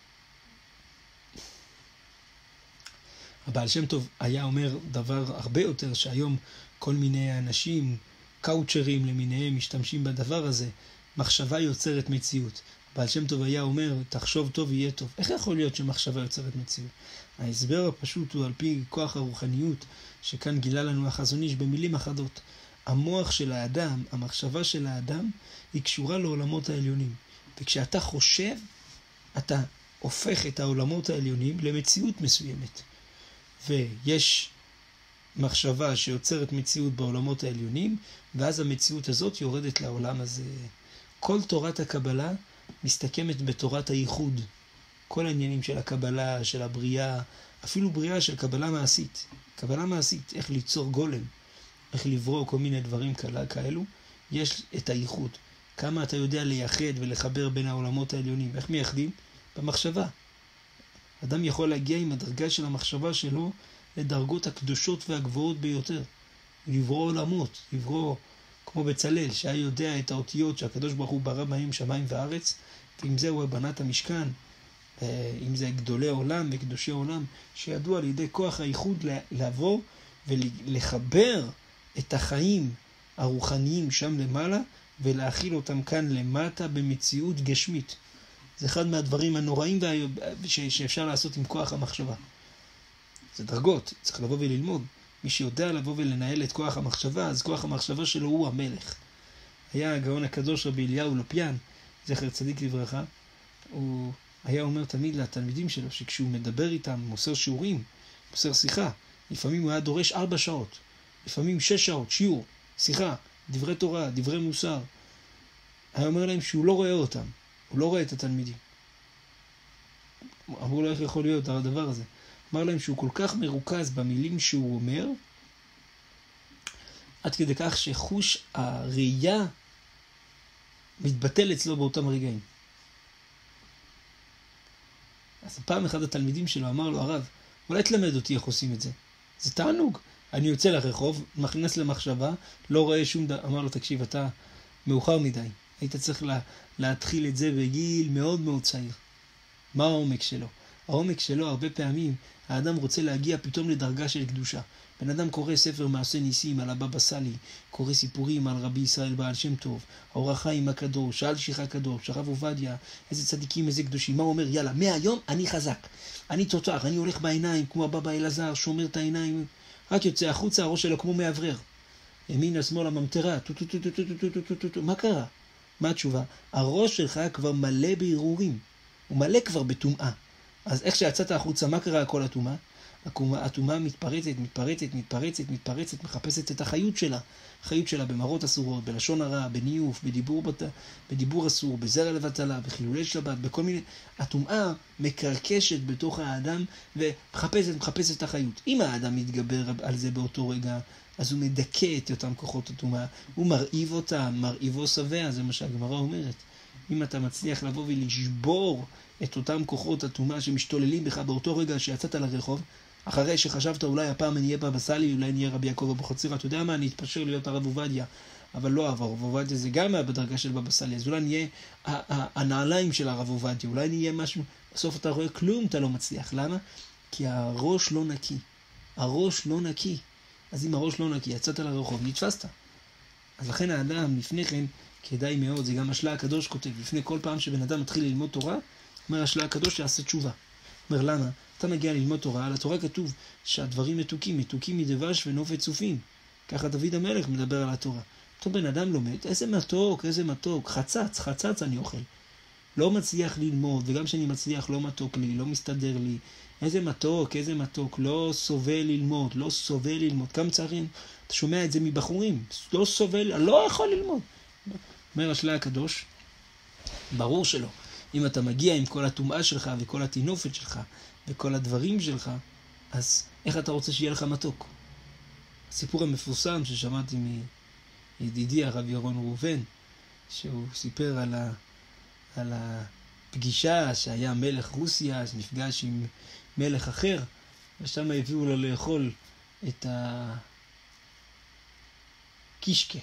הבעל שם טוב היה אומר דבר הרבה יותר, שהיום כל מיני אנשים, קאוצ'רים למיניהם, משתמשים בדבר הזה. מחשבה יוצרת מציאות. הבעל שם טוב היה אומר, תחשוב טוב יהיה טוב. איך יכול להיות שמחשבה יוצרת מציאות? ההסבר הפשוט הוא על פי כוח הרוחניות, שכאן גילה לנו החזון איש במילים אחדות. המוח של האדם, המחשבה של האדם, היא קשורה לעולמות העליונים. וכשאתה חושב, אתה הופך את העולמות העליונים למציאות מסוימת. ויש מחשבה שיוצרת מציאות בעולמות העליונים, ואז המציאות הזאת יורדת לעולם הזה. כל תורת הקבלה מסתכמת בתורת הייחוד. כל העניינים של הקבלה, של הבריאה, אפילו בריאה של קבלה מעשית. קבלה מעשית, איך ליצור גולם, איך לברוא כל מיני דברים כאלו, יש את הייחוד. כמה אתה יודע לייחד ולחבר בין העולמות העליונים. איך מייחדים? במחשבה. אדם יכול להגיע עם הדרגה של המחשבה שלו לדרגות הקדושות והגבוהות ביותר. לברוא עולמות, לברוא כמו בצלאל, שהיה יודע את האותיות שהקדוש ברוך הוא ברא בהם שמיים וארץ, ועם זה הוא בנה את המשכן, אם זה גדולי עולם וקדושי עולם, שידעו על ידי כוח הייחוד לעבור ולחבר את החיים הרוחניים שם למעלה, ולהכיל אותם כאן למטה במציאות גשמית. זה אחד מהדברים הנוראים שאפשר לעשות עם כוח המחשבה. זה דרגות, צריך לבוא וללמוד. מי שיודע לבוא ולנהל את כוח המחשבה, אז כוח המחשבה שלו הוא המלך. היה הגאון הקדוש רבי אליהו לופיאן, זכר צדיק לברכה, הוא היה אומר תמיד לתלמידים שלו, שכשהוא מדבר איתם, מוסר שיעורים, מוסר שיחה, לפעמים הוא היה דורש 4 שעות, לפעמים 6 שעות, שיעור, שיחה, דברי תורה, דברי מוסר. היה אומר להם שהוא לא רואה אותם, הוא לא רואה את התלמידים. אמרו לו איך יכול להיות הדבר הזה. אמר להם שהוא כל כך מרוכז במילים שהוא אומר, עד כדי כך שחוש הראייה מתבטל אצלו באותם רגעים. אז פעם אחד התלמידים שלו אמר לו, הרב, אולי תלמד אותי איך עושים את זה. זה תענוג. אני יוצא לרחוב, מכנס למחשבה, לא רואה שום דבר. אמר לו, תקשיב, אתה מאוחר מדי. היית צריך להתחיל את זה בגיל מאוד מאוד צעיר. מה העומק שלו? העומק שלו, הרבה פעמים, האדם רוצה להגיע פתאום לדרגה של קדושה. בן אדם קורא ספר מעשה ניסים על הבבא סאלי, קורא סיפורים על רבי ישראל בעל שם טוב, האור החיים הקדוש, על שיחה הקדוש, הרב עובדיה, איזה צדיקים, איזה קדושים. מה הוא אומר? יאללה, מהיום אני חזק, אני תותח, אני הולך בעיניים כמו הבבא אלעזר, שומר את העיניים, רק יוצא החוצה, הראש שלו כמו מעברר. ימין השמאל הממטרה, מה קרה? מה התשובה? הראש שלך כבר מלא בהרהורים, הוא מלא כבר בטומאה. אז איך שיצאת החוצה, מה קרה כל הטומאה? הטומאה מתפרצת, מחפשת את החיות שלה. החיות שלה במראות אסורות, בלשון הרע, בניוף, בדיבור אסור, בזרע לבטלה, בחילולי שבת, בכל מיני. הטומאה מקרקשת בתוך האדם ומחפשת את החיות. אם האדם מתגבר על זה באותו רגע, אז הוא מדכא את אותם כוחות הטומאה. הוא מרעיב אותם, מרעיבו שבע, זה מה שהגמרא אומרת. אם אתה מצליח לבוא ולשבור את אותם כוחות הטומאה שמשתוללים בך באותו רגע שיצאת לרחוב, אחרי שחשבת אולי הפעם אני אהיה בבא סאלי, אולי נהיה רבי יעקב אבוחצירא, אתה יודע מה, אני אתפשר להיות הרב עובדיה, אבל לא הרב עובדיה, זה גם היה בדרגה של בבא סאלי, אז אולי נהיה הנעליים של הרב עובדיה, אולי נהיה משהו, בסוף אתה רואה כלום, אתה לא מצליח. למה? כי הראש לא נקי. הראש לא נקי. אז אם הראש לא נקי, יצאת לרחוב, נתפסת. אז לכן האדם לפני כן, כדאי מאוד, זה גם השלה הקדוש כותב, לפני כל פעם שבן אדם מתחיל ללמוד תורה, אומר השלה הקדוש שיעשה תשובה. אומר למה? אתה מגיע ללמוד תורה, על התורה כתוב שהדברים מתוקים מדבש ונופת צופים. ככה דוד המלך מדבר על התורה. אותו בן אדם לומד, איזה מתוק, חצץ אני אוכל. לא מצליח ללמוד, וגם שאני מצליח לא מתוק לי, לא מסתדר לי. איזה מתוק, לא סובל ללמוד. כמה צערים, אתה שומע את זה מבחורים, לא סובל, לא יכול ללמוד. אומר השלה הקדוש, ברור שלא. אם אתה מגיע עם כל הטומאה שלך וכל התינופת שלך וכל הדברים שלך, אז איך אתה רוצה שיהיה לך מתוק? הסיפור המפורסם ששמעתי מידידי הרב ירון ראובן, שהוא סיפר על פגישה שהיה מלך רוסיה, שנפגש עם מלך אחר, ושם הביאו לו לאכול את הקישקה.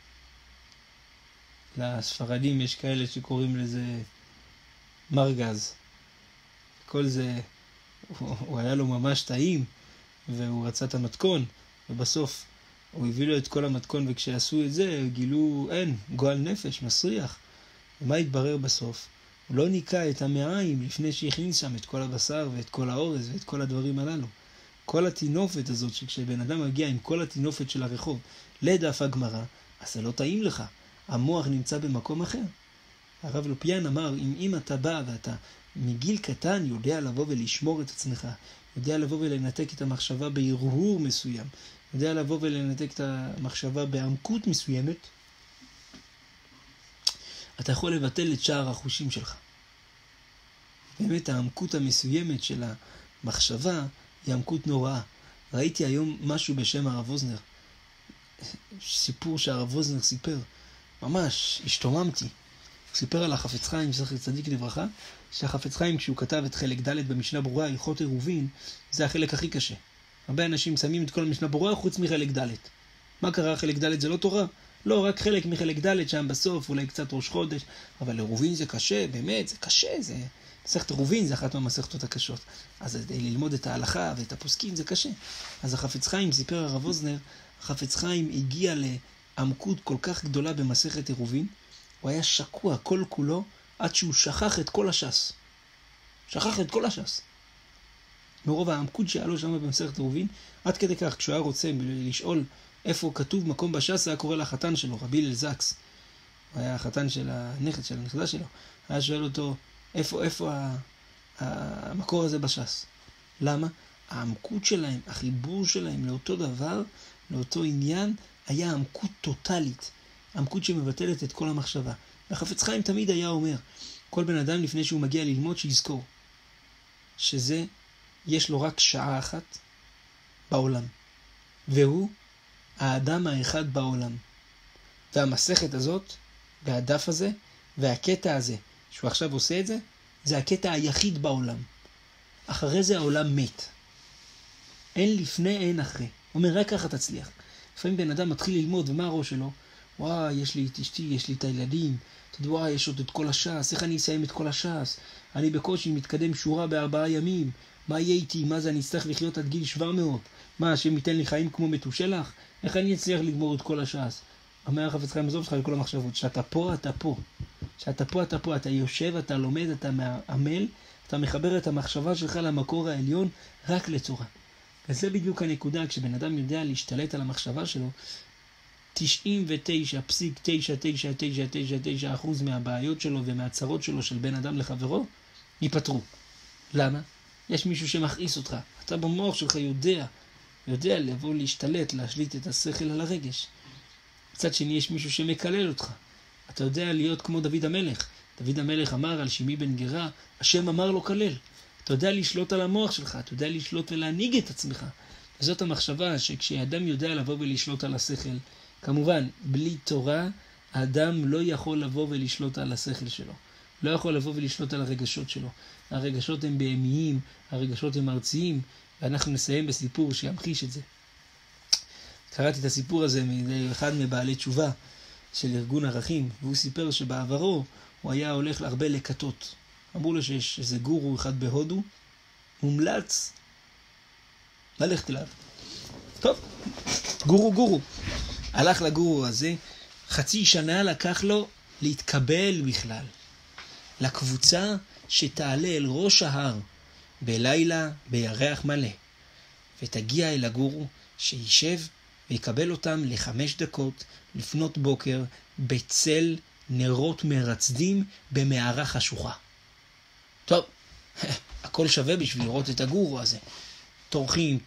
לספרדים יש כאלה שקוראים לזה מרגז. כל זה, הוא היה לו ממש טעים, והוא רצה את המתכון, ובסוף הוא הביא לו את כל המתכון, וכשעשו את זה, גילו, אין, גועל נפש, מסריח. ומה התברר בסוף? הוא לא ניקה את המעיים לפני שהכניס שם את כל הבשר ואת כל האורז ואת כל הדברים הללו. כל התינופת הזאת, שכשבן אדם מגיע עם כל התינופת של הרחוב לדף הגמרא, אז זה לא טעים לך. המוח נמצא במקום אחר. הרב לופיאן אמר, אם אתה בא ואתה מגיל קטן יודע לבוא ולשמור את עצמך, יודע לבוא ולנתק את המחשבה בהרהור מסוים, יודע לבוא ולנתק את המחשבה בעמקות מסוימת, אתה יכול לבטל את שאר החושים שלך. באמת העמקות המסוימת של המחשבה היא עמקות נוראה. ראיתי היום משהו בשם הרב ווזנר, סיפור שהרב ווזנר סיפר, ממש השתוממתי. הוא סיפר על החפץ חיים, זכר צדיק לברכה, שהחפץ חיים כשהוא כתב את חלק ד' במשנה ברורה, הלכות עירובין, זה החלק הכי קשה. הרבה אנשים שמים את כל המשנה ברורה חוץ מחלק ד'. מה קרה? חלק ד' זה לא תורה? לא, רק חלק מחלק ד' שם בסוף, אולי קצת ראש חודש, אבל עירובין זה קשה, באמת, זה קשה, זה... מסכת עירובין זה אחת מהמסכתות הקשות. אז ללמוד את ההלכה ואת הפוסקים זה קשה. אז החפץ חיים, סיפר הרב ווזנר, החפץ חיים הגיע לעמקות כל כך גדולה במסכת עירובין, הוא היה שקוע כל כולו עד שהוא שכח את כל הש"ס. שכח את כל הש"ס. מרוב העמקות שהיה לו שם במסכת עירובין, עד כדי כך, כשהוא היה רוצה לשאול איפה כתוב מקום בש"ס, היה קורא לחתן שלו, רבי הלל זקס. הוא היה החתן של הנכד, של הנכדה שלו. היה שואל אותו, איפה המקור הזה בש"ס? למה? העמקות שלהם, החיבור שלהם לאותו דבר, לאותו עניין, היה עמקות טוטלית. עמקות שמבטלת את כל המחשבה. והחפץ חיים תמיד היה אומר, כל בן אדם לפני שהוא מגיע ללמוד שיזכור, שזה, יש לו רק שעה אחת בעולם. והוא האדם האחד בעולם. והמסכת הזאת, והדף הזה, והקטע הזה, שהוא עכשיו עושה את זה, זה הקטע היחיד בעולם. אחרי זה העולם מת. אין לפני, אין אחרי. הוא אומר, רק ככה תצליח. לפעמים בן אדם מתחיל ללמוד, ומה הראש שלו? וואי, יש לי את אשתי, יש לי את הילדים. אתה יודע, וואי, יש עוד את כל הש"ס. איך אני אסיים את כל הש"ס? אני בקושי מתקדם שורה ב4 ימים. מה יהיה איתי? מה זה? אני אצטרך לחיות עד גיל 700. מה, השם ייתן לי חיים כמו מתושלח? איך אני אצליח לגמור את כל הש"ס? אומר החפץ חיים, עזוב אותך לכל המחשבות. שאתה פה, אתה פה. שאתה פה, אתה פה. אתה יושב, אתה לומד, אתה מעמל, אתה מחבר את המחשבה שלך למקור העליון רק לצורה. וזה בדיוק הנקודה, כשבן אדם יודע להשתלט על המחשבה שלו, 99.9999% מהבעיות שלו ומהצרות שלו של בן אדם לחברו, ייפטרו. למה? יש מישהו שמכעיס אותך. אתה במוח שלך יודע לבוא להשתלט, להשליט את השכל על הרגש. מצד שני יש מישהו שמקלל אותך. אתה יודע להיות כמו דוד המלך. דוד המלך אמר על שמעי בן גרה, השם אמר לו כלל. אתה יודע לשלוט על המוח שלך, אתה יודע לשלוט ולהנהיג את עצמך. וזאת המחשבה שכשאדם יודע לבוא ולשלוט על השכל, כמובן, בלי תורה, האדם לא יכול לבוא ולשלוט על השכל שלו. לא יכול לבוא ולשלוט על הרגשות שלו. הרגשות הם בהמיים, הרגשות הם ארציים, ואנחנו נסיים בסיפור שימחיש את זה. קראתי את הסיפור הזה מאחד מבעלי תשובה של ארגון ערכים, והוא סיפר שבעברו הוא היה הולך להרבה לקטות. אמרו לו שיש איזה גורו אחד בהודו, מומלץ ללכת אליו. טוב, גורו. הלך לגורו הזה, 0.5 שנה לקח לו להתקבל בכלל לקבוצה שתעלה אל ראש ההר בלילה בירח מלא, ותגיע אל הגורו שישב ויקבל אותם ל5 דקות לפנות בוקר בצל נרות מרצדים במערה חשוכה. טוב, הכל שווה בשביל לראות את הגורו הזה. תורכים.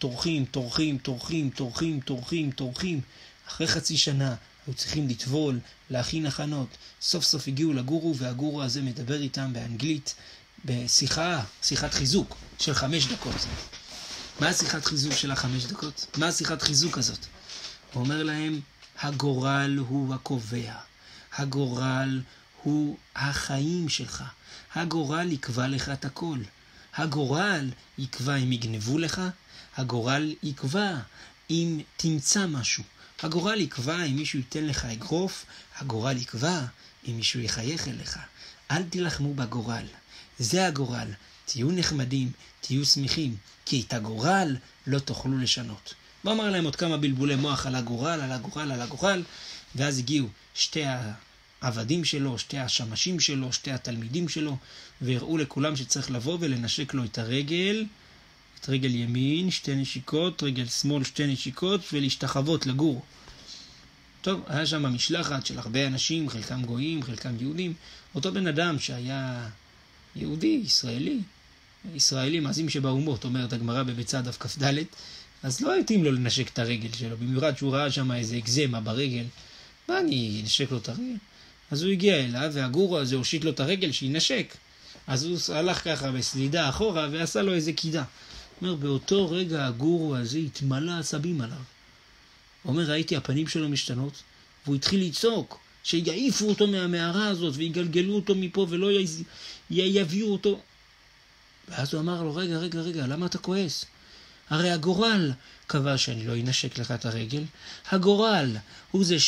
אחרי 0.5 שנה היו צריכים לטבול, להכין הכנות. סוף סוף הגיעו לגורו, והגורו הזה מדבר איתם באנגלית, שיחת חיזוק של 5 דקות. מה השיחת חיזוק של 5 דקות? מה השיחת חיזוק הזאת? הוא אומר להם, הגורל הוא הקובע. הגורל הוא החיים שלך. הגורל יקבע לך את הכל. הגורל יקבע אם יגנבו לך, הגורל יקבע אם תמצא משהו. הגורל יקבע אם מישהו ייתן לך אגרוף, הגורל יקבע אם מישהו יחייך אליך. אל תלחמו בגורל. זה הגורל. תהיו נחמדים, תהיו שמחים, כי את הגורל לא תוכלו לשנות. בוא אמר להם עוד כמה בלבולי מוח על הגורל, על הגורל, על הגורל, ואז הגיעו שתי העבדים שלו, שתי השמשים שלו, שתי התלמידים שלו, והראו לכולם שצריך לבוא ולנשק לו את הרגל, את רגל ימין, 2 נשיקות, רגל שמאל 2 נשיקות, ולהשתחוות לגור. טוב, היה שם משלחת של הרבה אנשים, חלקם גויים, חלקם יהודים. אותו בן אדם שהיה יהודי, ישראלי, מעשים שבאומות, אומרת הגמרא בביצה דף כ"ד, אז לא התאים לו לנשק את הרגל שלו, במיוחד שהוא ראה שם איזה אקזמה ברגל. מה אני אנשק לו את הרגל? אז הוא הגיע אליו, והגורו הזה הושיט לו את הרגל שינשק. אז הוא הלך ככה בסלידה אחורה ועשה לו איזה קידה. אומר, באותו רגע הגורו הזה התמלא עצבים עליו. הוא אומר, ראיתי הפנים שלו משתנות, והוא התחיל לצעוק, שיעיפו אותו מהמערה הזאת, ויגלגלו אותו מפה, ולא יביאו אותו. ואז הוא אמר לו, רגע, למה אתה כועס? הרי הגורל קבע שאני לא אנשק לך את הרגל. הגורל הוא זה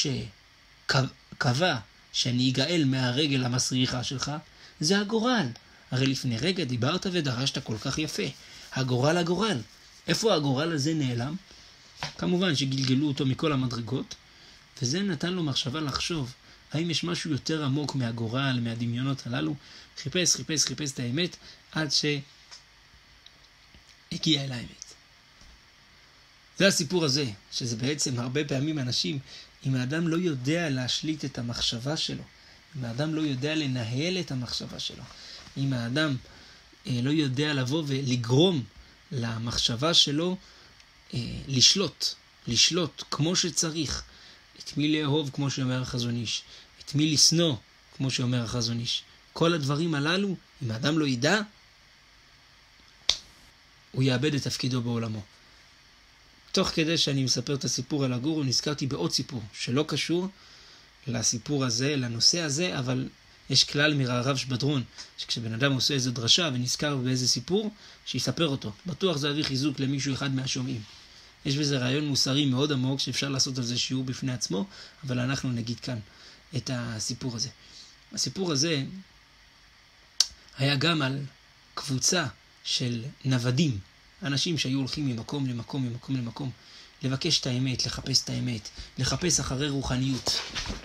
שקבע שאני אגאל מהרגל המסריחה שלך. זה הגורל. הרי לפני רגע דיברת ודרשת כל כך יפה. הגורל. איפה הגורל הזה נעלם? כמובן שגלגלו אותו מכל המדרגות, וזה נתן לו מחשבה לחשוב, האם יש משהו יותר עמוק מהגורל, מהדמיונות הללו? חיפש את האמת, עד שהגיע אל האמת. זה הסיפור הזה, שזה בעצם הרבה פעמים אנשים, אם האדם לא יודע להשליט את המחשבה שלו, אם האדם לא יודע לנהל את המחשבה שלו, אם האדם לא יודע לבוא ולגרום למחשבה שלו לשלוט כמו שצריך, את מי לאהוב כמו שאומר החזון איש, את מי לשנוא כמו שאומר החזון איש. כל הדברים הללו, אם האדם לא ידע, הוא יאבד את תפקידו בעולמו. תוך כדי שאני מספר את הסיפור על הגורו, נזכרתי בעוד סיפור שלא קשור לסיפור הזה, לנושא הזה, אבל יש כלל מהרב שבדרון, שכשבן אדם עושה איזו דרשה ונזכר באיזה סיפור, שיספר אותו. בטוח זה הביא חיזוק למישהו אחד מהשומעים. יש בזה רעיון מוסרי מאוד עמוק שאפשר לעשות על זה שיעור בפני עצמו, אבל אנחנו נגיד כאן את הסיפור הזה. הסיפור הזה היה גם על קבוצה של נוודים, אנשים שהיו הולכים ממקום למקום, לבקש את האמת, לחפש את האמת, לחפש אחרי רוחניות.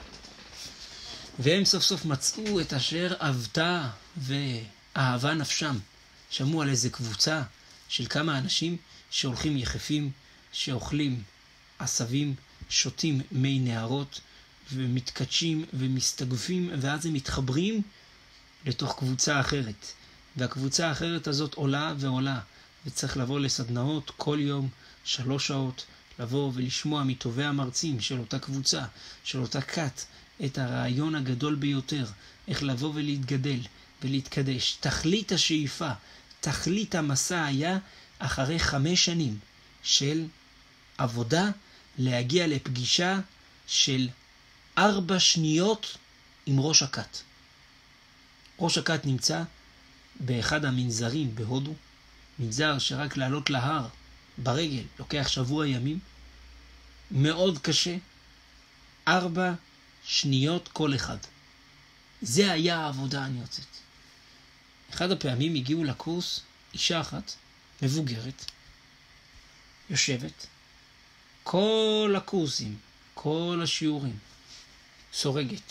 והם סוף סוף מצאו את אשר אהבתה ואהבה נפשם. שמעו על איזה קבוצה של כמה אנשים שהולכים יחפים, שאוכלים עשבים, שותים מי נהרות, ומתקדשים ומסתגפים, ואז הם מתחברים לתוך קבוצה אחרת. והקבוצה האחרת הזאת עולה ועולה, וצריך לבוא לסדנאות כל יום 3 שעות, לבוא ולשמוע מטובי המרצים של אותה קבוצה, של אותה כת, את הרעיון הגדול ביותר, איך לבוא ולהתגדל ולהתקדש. תכלית השאיפה, תכלית המסע היה אחרי 5 שנים של עבודה, להגיע לפגישה של 4 שניות עם ראש הכת. ראש הכת נמצא באחד המנזרים בהודו, מנזר שרק לעלות להר ברגל לוקח 1 שבוע ימים, מאוד קשה, 4 שניות כל אחד. זה היה העבודה הנרצית. אחד הפעמים הגיעו לקורס אישה אחת, מבוגרת, יושבת, כל הקורסים, כל השיעורים, סורגת,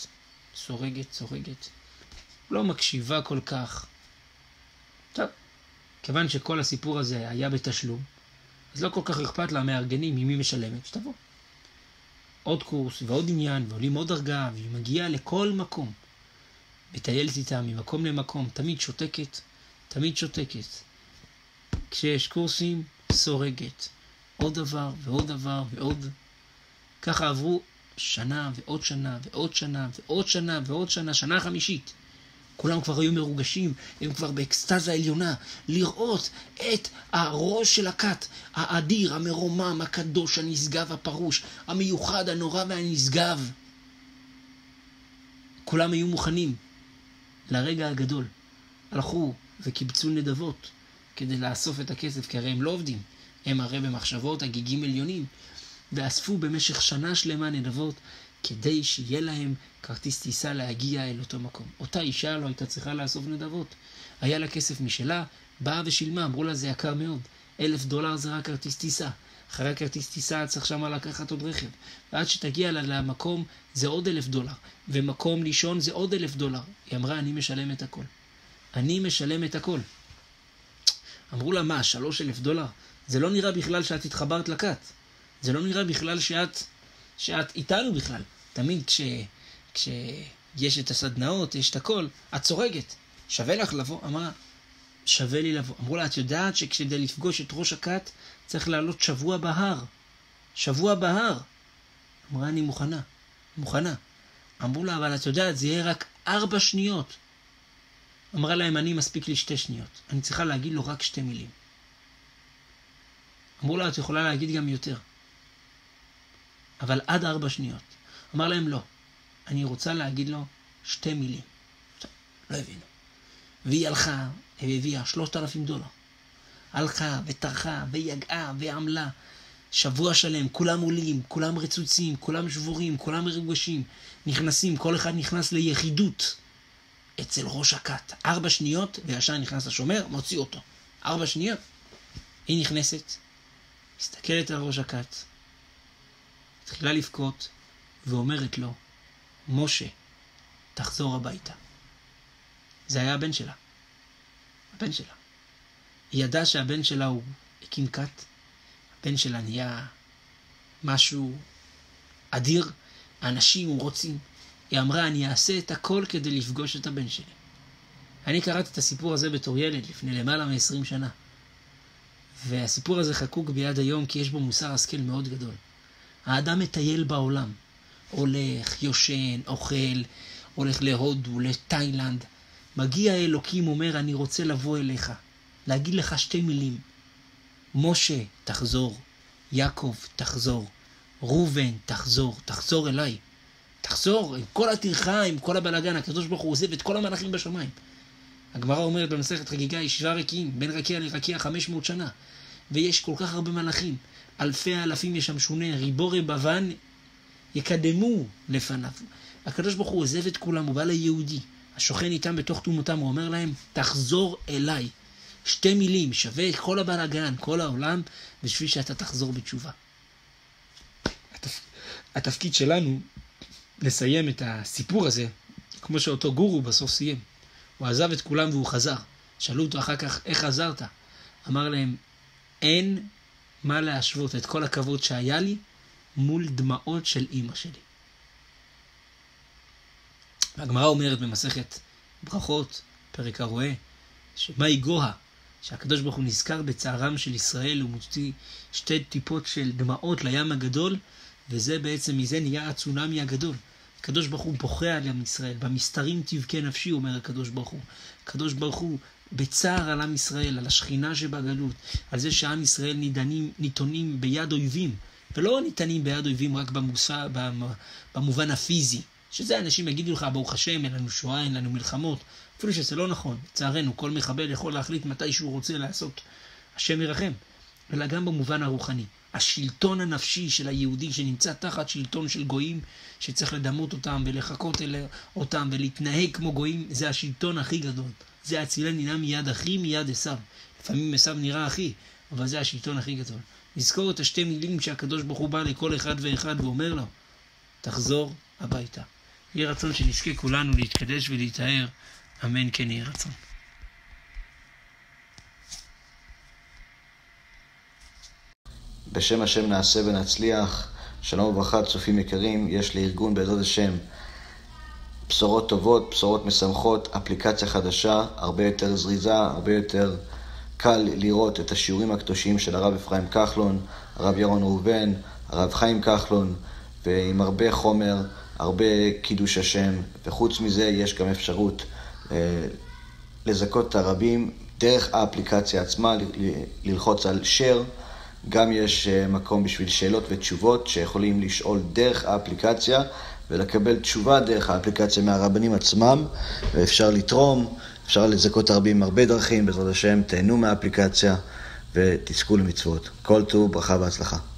לא מקשיבה כל כך. טוב, כיוון שכל הסיפור הזה היה בתשלום, אז לא כל כך אכפת לה מארגנים ממי משלמת, שתבוא. עוד קורס ועוד עניין, ועולים עוד דרגה, והיא מגיעה לכל מקום. מטיילת איתה ממקום למקום, תמיד שותקת. כשיש קורסים, סורגת. עוד דבר ועוד דבר ועוד. ככה עברו שנה ועוד שנה ועוד שנה ועוד שנה ועוד שנה, שנה 5. כולם כבר היו מרוגשים, הם כבר באקסטזה עליונה, לראות את הראש של הכת, האדיר, המרומם, הקדוש, הנשגב, הפרוש, המיוחד, הנורא והנשגב. כולם היו מוכנים לרגע הגדול. הלכו וקיבצו נדבות כדי לאסוף את הכסף, כי הרי הם לא עובדים. הם הרי במחשבות הגיגים עליונים, ואספו במשך שנה שלמה נדבות, כדי שיהיה להם כרטיס טיסה להגיע אל אותו מקום. אותה אישה לא הייתה צריכה לאסוף נדבות. היה לה כסף משלה, באה ושילמה, אמרו לה זה יקר מאוד. $1,000 זה רק כרטיס טיסה. אחרי כרטיס טיסה צריך שמה לקחת עוד רכב. ועד שתגיע למקום זה עוד $1,000. ומקום לישון זה עוד $1,000. היא אמרה, אני משלם את הכל. אני משלם את הכל. אמרו לה, מה, $3,000? זה לא נראה בכלל שאת התחברת לכת. זה לא נראה בכלל שאת איתנו בכלל. תמיד כשיש את הסדנאות, יש את הכל, את צורגת. שווה לך לבוא? אמרה, שווה לי לבוא. אמרו לה, את יודעת שכדי לפגוש את ראש הכת, צריך לעלות שבוע בהר. שבוע בהר. אמרה, אני מוכנה. אמרו לה, אבל את יודעת, זה יהיה רק 4 שניות. אמרה להם, אני מספיק לי 2 שניות. אני צריכה להגיד לו רק 2 מילים. אמרו לה, את יכולה להגיד גם יותר. אבל עד 4 שניות. אמר להם, לא. אני רוצה להגיד לו 2 מילים. לא הבינו. והיא הלכה, והביאה $3,000. הלכה וטרחה ויגעה ועמלה. שבוע שלם, כולם עולים, כולם רצוצים, כולם שבורים, כולם מרגשים. נכנסים, כל אחד נכנס ליחידות. אצל ראש הכת. 4 שניות, וישר נכנס השומר, מוציא אותו. 4 שניות. היא נכנסת, מסתכלת על ראש הכת, התחילה לבכות, ואומרת לו, משה, תחזור הביתה. זה היה הבן שלה. הבן שלה. היא ידעה שהבן שלה הוא הקים כת. הבן שלה נהיה משהו אדיר. האנשים רוצים. היא אמרה, אני אעשה את הכל כדי לפגוש את הבן שלי. אני קראתי את הסיפור הזה בתור ילד לפני למעלה מ-20 שנה. והסיפור הזה חקוק ביד היום כי יש בו מוסר השכל מאוד גדול. האדם מטייל בעולם. הולך, יושן, אוכל, הולך להודו, לתאילנד. מגיע אלוקים, אומר, אני רוצה לבוא אליך. להגיד לך 2 מילים. משה, תחזור. יעקב, תחזור. ראובן, תחזור אליי. תחזור, עם כל הטרחה, עם כל הבלגן, הקדוש ברוך הוא עוזב את כל המלאכים בשמיים. הגמרא אומרת במסכת חגיגה, יש 7 רקיעים, בין רקיע לרקיע 500 שנה. ויש כל כך הרבה מלאכים, אלפי אלפים ישמשונה, ריבורי בבן יקדמו לפניו. הקדוש ברוך הוא עוזב את כולם, הוא בא ליהודי, השוכן איתם בתוך תומותם, הוא אומר להם, תחזור אליי. 2 מילים, שווה את כל הבלגן, כל העולם, בשביל שאתה תחזור בתשובה. התפקיד שלנו לסיים את הסיפור הזה, כמו שאותו גורו בסוף סיים. הוא עזב את כולם והוא חזר. שאלו אותו אחר כך, איך חזרת? אמר להם, אין מה להשוות את כל הכבוד שהיה לי מול דמעות של אמא שלי. והגמרא אומרת במסכת ברכות, פרק הרואה, שמאי גוה, שהקדוש ברוך הוא נזכר בצערם של ישראל, הוא מוציא 2 טיפות של דמעות לים הגדול, וזה בעצם, מזה נהיה הצונמי הגדול. הקדוש ברוך הוא בוכה על עם ישראל, במסתרים תבכה נפשי, אומר הקדוש ברוך הוא. הקדוש ברוך הוא בצער על עם ישראל, על השכינה שבגלות, על זה שעם ישראל ניתונים ביד אויבים, ולא ניתנים ביד אויבים רק במובן הפיזי, שזה אנשים יגידו לך, ברוך השם, אין לנו שואה, אין לנו מלחמות, אפילו שזה לא נכון, לצערנו, כל מחבל יכול להחליט מתי שהוא רוצה לעשות, השם ירחם, אלא גם במובן הרוחני. השלטון הנפשי של היהודי שנמצא תחת שלטון של גויים, שצריך לדמות אותם ולחכות אותם ולהתנהג כמו גויים, זה השלטון הכי גדול. זה הצילני נא מיד אחי מיד עשיו. לפעמים עשיו נראה אחי, אבל זה השלטון הכי גדול. נזכור את 2 מילים שהקדוש ברוך הוא בא לכל אחד ואחד ואומר לו, תחזור הביתה. יהיה רצון שנזכה כולנו להתקדש ולהתאר. אמן כן יהיה רצון. בשם השם נעשה ונצליח. שלום וברכה, צופים יקרים. יש לארגון בעזרת השם בשורות טובות, בשורות משמחות, אפליקציה חדשה, הרבה יותר זריזה, הרבה יותר קל לראות את השיעורים הקדושים של הרב אפרים כחלון, הרב ירון ראובן, הרב חיים כחלון, ועם הרבה חומר, הרבה קידוש השם, וחוץ מזה יש גם אפשרות לזכות את הרבים דרך האפליקציה עצמה, ללחוץ על share, גם יש מקום בשביל שאלות ותשובות שיכולים לשאול דרך האפליקציה ולקבל תשובה דרך האפליקציה מהרבנים עצמם, ואפשר לתרום, אפשר לזכות הרבים הרבה דרכים, בעזרת השם תהנו מהאפליקציה ותזכו למצוות. כל טוב, ברכה והצלחה.